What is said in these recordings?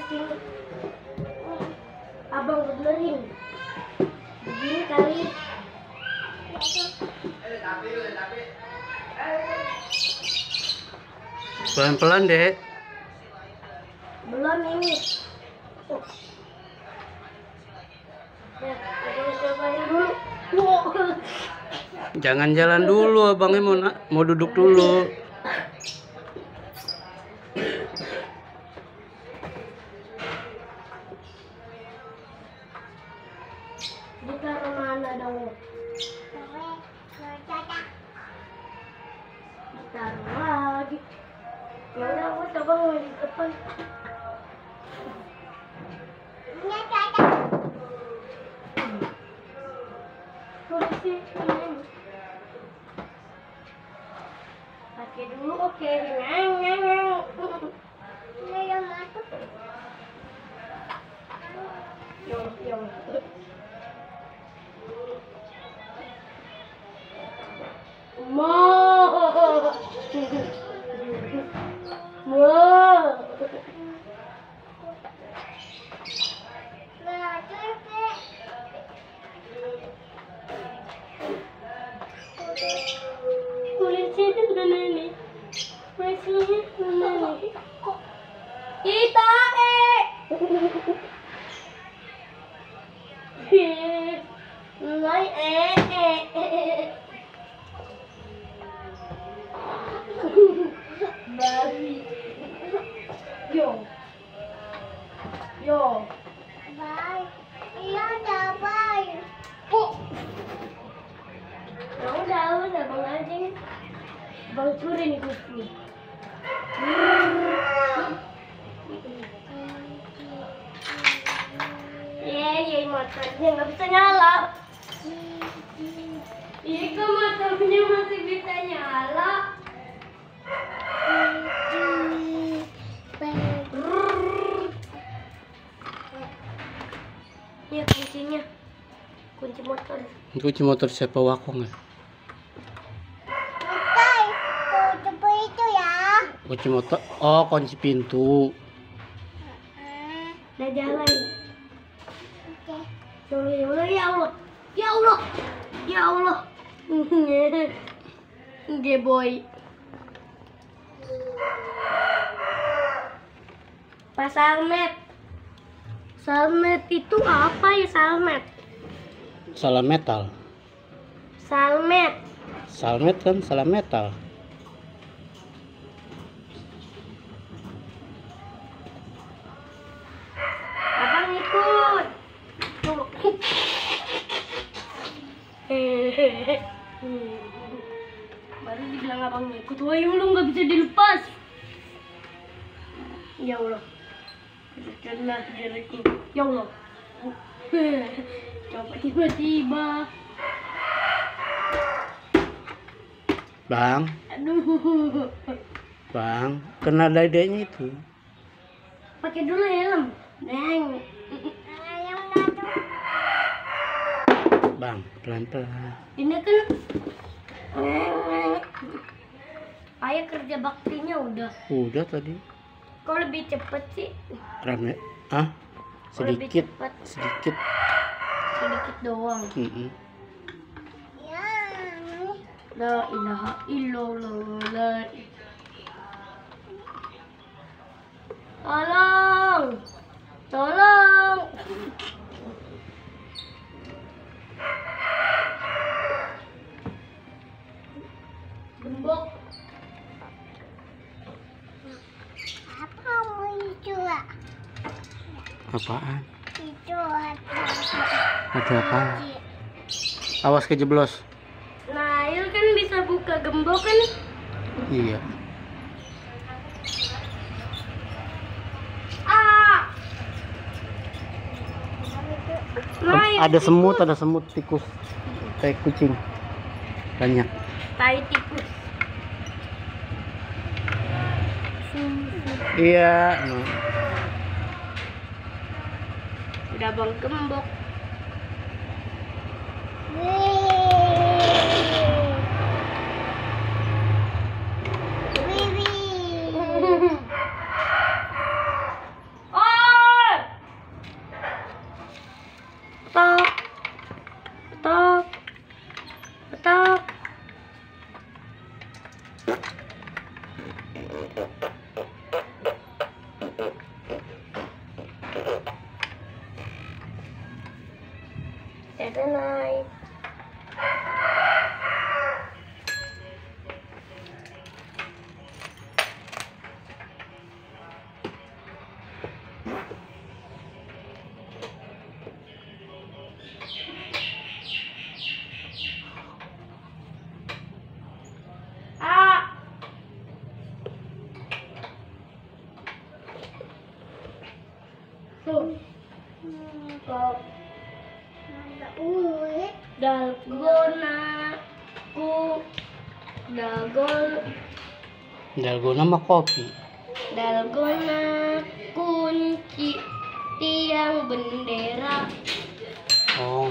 sini. Abang benerin. Begini kali. Pelan-pelan, Dek. Belum ini. Ya, abang cobain dulu. Wow. Jangan jalan dulu, abangnya mau duduk dulu. Ditaruh mana dong? Ditaruh lagi. Ya udah, aku coba mau di depan. Tulis ini. Pakai dulu, oke. Yang. Kita Bali. Yo. Bye. Iya, udah bye. Udah bang aja. Bang curi nih kucing. Iya, motornya nggak bisa nyala. Iya, kok motornya masih bisa nyala. Iya, kuncinya. Kunci motor. Kunci motor siapa, Wakong ya? Coba itu ya. Kunci motor. Oh, kunci pintu. Udah jalan. Oke. Ya Allah. Oke, boy. Pak Salmet. Salmet itu apa ya, Salmet? Salam metal. Salmet. Salmet kan salam metal. Abang ikut. Baru dibilang abang ikut. Wah, lu nggak bisa dilepas. Ya Allah. Janganlah diriku. Ya Allah. Coba tiba-tiba. Bang, Aduh. Bang, kena dadanya itu. Pakai dulu helm. Neng. Bang, pelan-pelan. Ini kan ayah kerja baktinya udah. Udah tadi. Kok lebih cepet sih? Rame. Kok lebih Sedikit. cepet? Sedikit. Sedikit doang. La ilaha illallah. Tolong. Gembok. Apa mau itu? Apaan? Itu Ada apa? Awas kejeblos. Nah, Nail kan bisa buka gembok kan? Iya. Ada semut tikus, kayak kucing. Banyak. Tai tikus. Iya. Udah bang gembok. Oh! ada naik. Dalgona mah kopi. Dalgona kunci tiang bendera. Oh.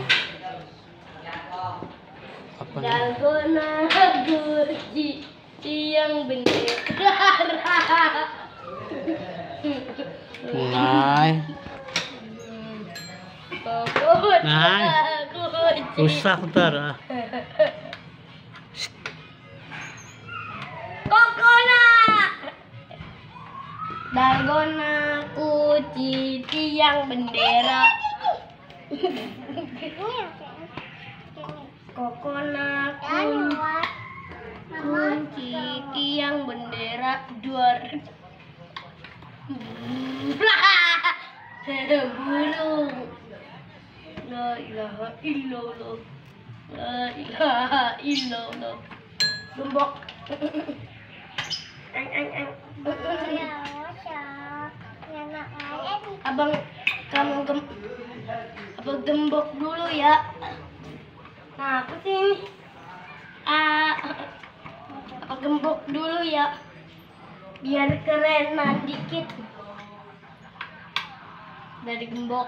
Apa nih? Dalgona kunci tiang bendera. Nay. Nay. Rusak ntar ah. Dalgona kunci tiang bendera. Kokona kunci tiang bendera. Burung. La ilaha illallah. La ilaha illallah. Gembok. Abang abang gembok dulu ya. Nah, aku sini. Abang gembok dulu ya. Biar kerenan dikit. Dari gembok.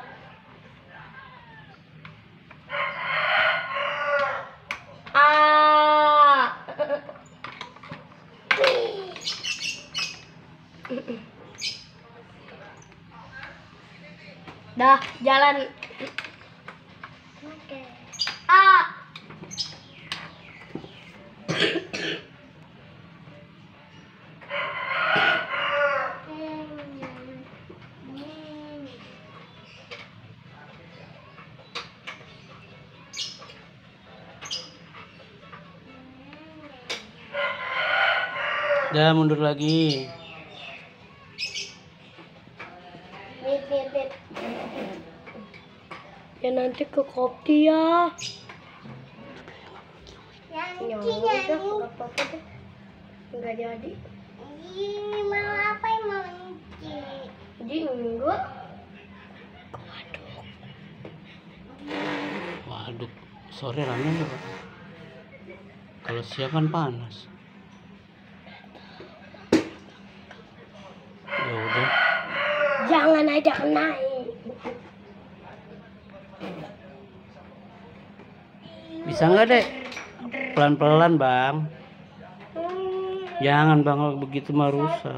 Dah, jalan. Oke. Dah mundur lagi. Ya nanti ke kopi ya. Ya udah, nggak apa-apa deh. Nggak jadi. Mau apa yang mau Ji enggak. Waduh, sore rame nih Pak. Kalau siang kan panas. Ya udah. Jangan ajak naik. Bisa nggak dek? Pelan-pelan bang. Jangan bang, kalau begitu mah rusak.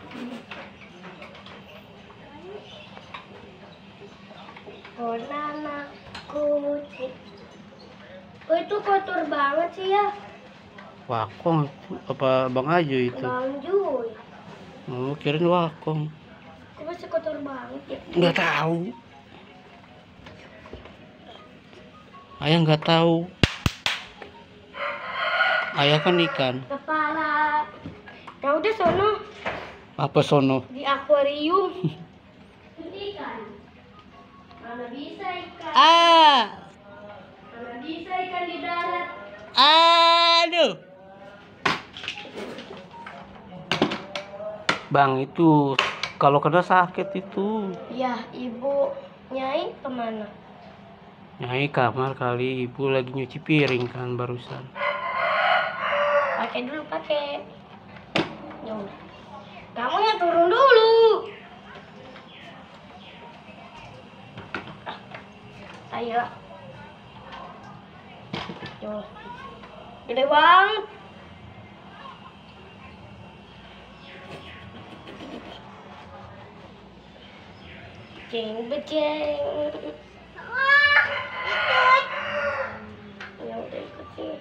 Nana kucing. Oh itu kotor banget sih ya. Wakong apa bang Aju itu? Bang Juy. Oh, kirain wakong. Kok masih kotor banget ya? Nggak tahu. Ayah nggak tahu. Ayah kan ikan. Kepala. Ya udah sono. Apa sono? Di akuarium. Ikan. Mana bisa ikan? Mana bisa ikan di darat? Aduh. Bang itu kalau kena sakit itu. Ya ibu Nyai kemana? Nyai kamar kali, ibu lagi nyuci piring kan barusan. Pakai dulu pakai. Yo. Kamu yang turun dulu. Ayo. Yo. Gede banget. Ceng beceng. Ya udah ikut sini.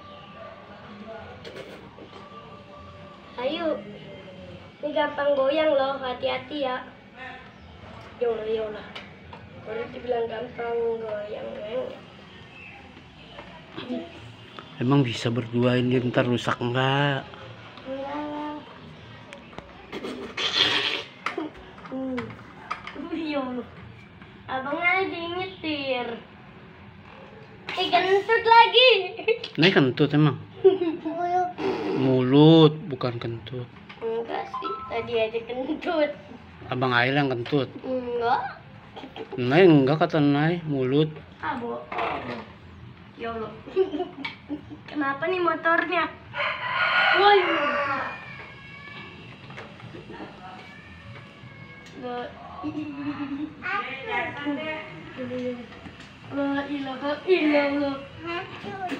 Ayo. Ini gampang goyang loh, hati-hati ya. Yolah. Kalau dibilang gampang goyang. Emang bisa berduain dia ntar rusak enggak? Abang aja nyetir. Kentut lagi. Nah kentut emang. Mulut bukan kentut. Enggak sih, tadi aja kentut. Abang Ail yang kentut. Enggak. Nai enggak kata Nai, mulut. Ah, bohong. Ya Allah. Kenapa nih motornya? Woi. La ilaha illallah.